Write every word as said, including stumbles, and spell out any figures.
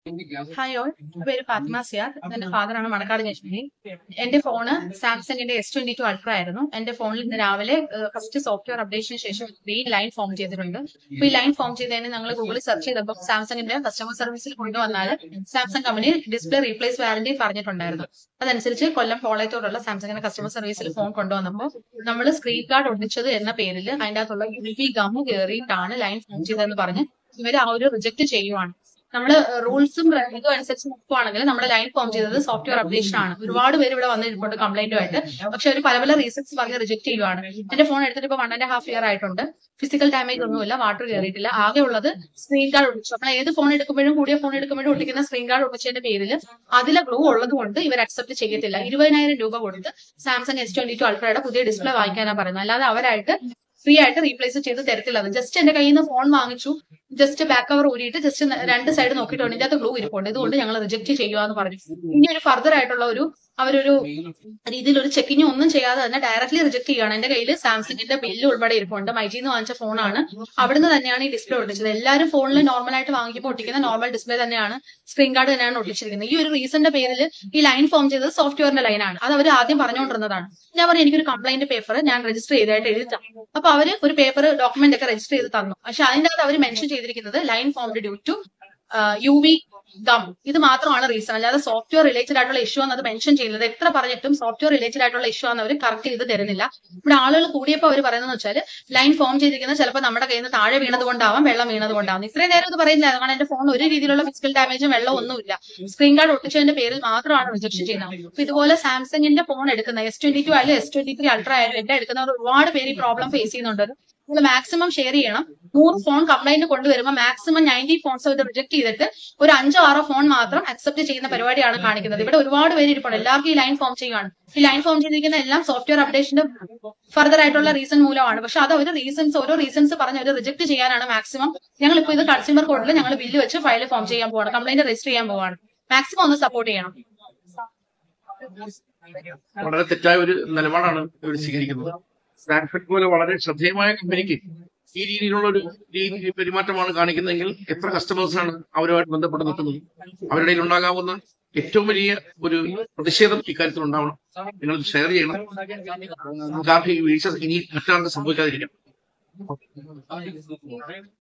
Hi all, പേര് ഫാത്തിമ സിയാദ്. എന്റെ ഫാദറാണ് മണക്കാട് ജംഗ്ഷനിൽ. എന്റെ ഫോണ് സാംസങ്ങിന്റെ എസ് ട്വന്റി ടു അൾട്ര ആയിരുന്നു. എന്റെ ഫോണിൽ ഇന്ന് രാവിലെ ഫസ്റ്റ് സോഫ്റ്റ്വെയർ അപ്ഡേഷന് ശേഷം ഗ്രീൻ ലൈൻ ഫോം ചെയ്തിട്ടുണ്ട്. അപ്പൊ ഈ ലൈൻ ഫോം ചെയ്തതിന് ഞങ്ങൾ ഗൂഗിളിൽ സെർച്ച് ചെയ്തപ്പോൾ സാംസങ്ങിന്റെ കസ്റ്റമർ സർവീസിൽ കൊണ്ടുവന്നാൽ Samsung company display replace warranty പറഞ്ഞിട്ടുണ്ടായിരുന്നു. അതനുസരിച്ച് കൊല്ലം പോളയത്തോടുള്ള സാംസങ്ങിന്റെ കസ്റ്റമർ സർവീസിൽ ഫോൺ കൊണ്ടുവന്നപ്പോൾ നമ്മൾ സ്ക്രീൻ ഗാർഡ് ഒട്ടിച്ചത് എന്ന പേരിൽ അതിന്റെ അകത്തുള്ള യു പി ഗം കയറിയിട്ടാണ് ലൈൻ ഫോം ചെയ്തതെന്ന് പറഞ്ഞ് ഇവര് ആ ഒരു റിജക്ട് ചെയ്യുവാണ്. നമ്മള് റൂൾസും ഇതും അനുസരിച്ച് നോക്കുവാണെങ്കിൽ നമ്മുടെ ലൈൻ ഫോം ചെയ്തത് സോഫ്റ്റ്വെയർ അപ്ഡേഷൻ ആണ്. ഒരുപാട് പേര് ഇവിടെ വന്നിട്ടുണ്ട് കംപ്ലൈന്റുമായിട്ട്. പക്ഷെ അവർ പല പല റീസൺസ് പറഞ്ഞ് റിജക്ട് ചെയ്യുവാണ്. എന്റെ ഫോൺ എടുത്തിട്ട് ഇപ്പൊ വൺ ആൻഡ് ഹാഫ് ഇയർ ആയിട്ടുണ്ട്. ഫിസിക്കൽ ഡാമേജ് ഒന്നുമില്ല, വാട്ടർ കയറിയിട്ടില്ല. ആകെ ഉള്ളത് സ്ക്രീൻ ഗാർഡ് ഒട്ടിച്ചു. നമ്മൾ ഏത് ഫോൺ എടുക്കുമ്പോഴും കൂടിയ ഫോൺ എടുക്കുമ്പോഴും ഒട്ടിക്കുന്ന സ്ക്രീൻ ഗാർഡ് ഒട്ടിച്ചതിന്റെ പേരിൽ അതിലെ ഗ്ലൂ ഉള്ളത് കൊണ്ട് ഇവർ അക്സെപ്റ്റ് ചെയ്യത്തില്ല. ഇരുപതിനായിരം രൂപ കൊടുത്ത് സാംസങ് എസ് ട്വന്റി ടു അൾട്രയുടെ പുതിയ ഡിസ്പ്ലേ വാങ്ങിക്കാനാണ് പറയുന്നത്. അല്ലാതെ അവരായിട്ട് ഫ്രീ ആയിട്ട് റീപ്ലേസ് ചെയ്ത് തരത്തില്ല. അത് ജസ്റ്റ് എന്റെ കയ്യിൽ നിന്ന് ഫോൺ വാങ്ങിച്ചു, ജസ്റ്റ് ബാക്ക് കവർ ഊരിയിട്ട് ജസ്റ്റ് രണ്ട് സൈഡ് നോക്കിയിട്ടുണ്ട്, ഇതിന്റെ അകത്ത് ഗ്ലൂ ഇരിപ്പുണ്ട്, ഇതുകൊണ്ട് ഞങ്ങൾ റിജക്ട് ചെയ്യുക പറഞ്ഞു. ഇനി ഒരു ഫർദർ ആയിട്ടുള്ള ഒരു അവരൊരു രീതിയിൽ ഒരു ചെക്കിങ് ഒന്നും ചെയ്യാതെ തന്നെ ഡയറക്ട്ലി റിജക്ട് ചെയ്യുകയാണ്. എന്റെ കയ്യിൽ സാംസങ്ങിന്റെ ബില്ല് ഉൾപ്പെടെ ഇരിപ്പുണ്ട്. മൈജിന്ന് വാങ്ങിച്ച ഫോണാണ്. അവിടുന്ന് തന്നെയാണ് ഈ ഡിസ്പ്ലേ ഒട്ടിച്ചത്. എല്ലാവരും ഫോണിൽ നോർമൽ ആയിട്ട് വാങ്ങിക്കുമ്പോൾ ഒട്ടിക്കുന്ന നോർമൽ ഡിസ്പ്ലേ തന്നെയാണ്, സ്ക്രീൻ ഗാർഡ് തന്നെയാണ് ഒട്ടിച്ചിരിക്കുന്നത്. ഈ ഒരു റീസണിന്റെ പേരിൽ ഈ ലൈൻ ഫോം ചെയ്തത് സോഫ്റ്റ്വെയറിന്റെ ലൈനാണ്. അത് അവർ ആദ്യം പറഞ്ഞുകൊണ്ടിരുന്നതാണ്. ഞാൻ പറഞ്ഞു എനിക്കൊരു കംപ്ലൈന്റ് പേപ്പർ ഞാൻ രജിസ്റ്റർ ചെയ്തായിട്ട് എഴുതാം. അപ്പൊ അവര് ഒരു പേപ്പർ ഡോക്യുമെന്റ് ഒക്കെ രജിസ്റ്റർ ചെയ്ത് തന്നു. പക്ഷെ അതിന്റെ അകത്ത് അവർ മെൻഷൻ ചെയ്തിരിക്കുന്നത് line formed due to U V gum, ഇത് മാത്രമാണ് റീസൺ. അല്ലാതെ സോഫ്റ്റ്വെയർ റിലേറ്റഡ് ആയിട്ടുള്ള ഇഷ്യൂ ആണ് അത് മെൻഷൻ ചെയ്യുന്നത്. എത്ര പറഞ്ഞിട്ടും സോഫ്റ്റ്വെയർ റിലേറ്റഡ് ആയിട്ടുള്ള ഇഷ്യൂ ആണ് അവർ കറക്റ്റ് ചെയ്ത് തരുന്നില്ല. ഇവിടെ ആളുകൾ കൂടിയപ്പോൾ അവർ പറയുന്നത് വെച്ചാൽ ലൈൻ ഫോം ചെയ്തിരിക്കുന്നത് ചിലപ്പോൾ നമ്മുടെ കയ്യിൽ നിന്ന് താഴെ വീണത് കൊണ്ടാവാം, വെള്ളം വീണത് കൊണ്ടാവും. ഇത്രയും നേരം ഇത് പറയുന്നില്ല. കാരണം എന്റെ ഫോൺ ഒരു രീതിയിലുള്ള ഫിസിക്കൽ ഡാമേജും വെള്ളം ഒന്നുമില്ല. സ്ക്രീൻ ഗാർഡ് ഒട്ടിച്ചതിന്റെ പേരിൽ മാത്രമാണ് റിജക്ഷൻ ചെയ്യുന്നത്. അപ്പൊ ഇതുപോലെ സാംസങ്ങിന്റെ ഫോൺ എടുക്കുന്ന എസ് ട്വന്റി ടു ആയാലും എസ് ട്വന്റി ത്രീ അൾട്ര ആയാലും എല്ലാം എടുക്കുന്നവർ ഒരുപാട് പേര് ഈ പ്രോബ്ലം ഫേസ് ചെയ്യുന്നുണ്ട്. നിങ്ങൾ മാക്സിമം ഷെയർ ചെയ്യണം. നൂറ് ഫോൺ കംപ്ലൈന്റ് കൊണ്ടുവരുമ്പോൾ മാക്സിമം നയൻറ്റി ഫോൺസ് ഇത് റിജക്ട് ചെയ്തിട്ട് ഒരു അഞ്ചോ ആറോ ഫോൺ മാത്രം അക്സെപ്റ്റ് ചെയ്യുന്ന പരിപാടിയാണ് കാണിക്കുന്നത്. ഇവിടെ ഒരുപാട് പേര് ഇരിപ്പുണ്ട്. എല്ലാവർക്കും ഈ ലൈൻ ഫോം ചെയ്യുകയാണ്. ഈ ലൈൻ ഫോം ചെയ്തിരിക്കുന്ന എല്ലാം സോഫ്റ്റ്വെയർ അപ്ഡേഷന്റെ ഫർദർ ആയിട്ടുള്ള റീസൺ മൂലമാണ്. പക്ഷെ അത് ഒരു റീസൺസ് ഓരോ റീസൺസ് പറഞ്ഞ് അവർ റിജക്ട് ചെയ്യാനാണ് മാക്സിമം. ഞങ്ങൾ ഇപ്പോൾ ഇത് കൺസ്യൂമർ കോർട്ടിൽ ഞങ്ങൾ ബില്ല് വെച്ച് ഫയൽ ഫോം ചെയ്യാൻ പോവാണ്, കംപ്ലൈന്റ് രജിസ്റ്റർ ചെയ്യാൻ പോവാണ്. മാക്സിമം ഒന്ന് സപ്പോർട്ട് ചെയ്യണം. വളരെ തെറ്റായ ഒരു നിലപാടാണ് ഇവർ സ്വീകരിക്കുന്നത്. സ്നാപ്ഷോട്ട് പോലെ വളരെ ശ്രദ്ധേയമായ കമ്പനിക്ക് ഈ രീതിയിലുള്ള ഒരു രീതി പെരുമാറ്റമാണ് കാണിക്കുന്നതെങ്കിൽ എത്ര കസ്റ്റമേഴ്സാണ് അവരുമായിട്ട് ബന്ധപ്പെട്ട് നിൽക്കുന്നത്? അവരുടെ ഇടയിൽ ഉണ്ടാകാവുന്ന ഏറ്റവും വലിയ ഒരു പ്രതിഷേധം ഇക്കാര്യത്തിൽ ഉണ്ടാവണം. നിങ്ങൾ ഷെയർ ചെയ്യണം. നമുക്ക് ആ വീഴ്ച ഇനി മറ്റൊരാൾക്ക് സംഭവിക്കാതിരിക്കാം.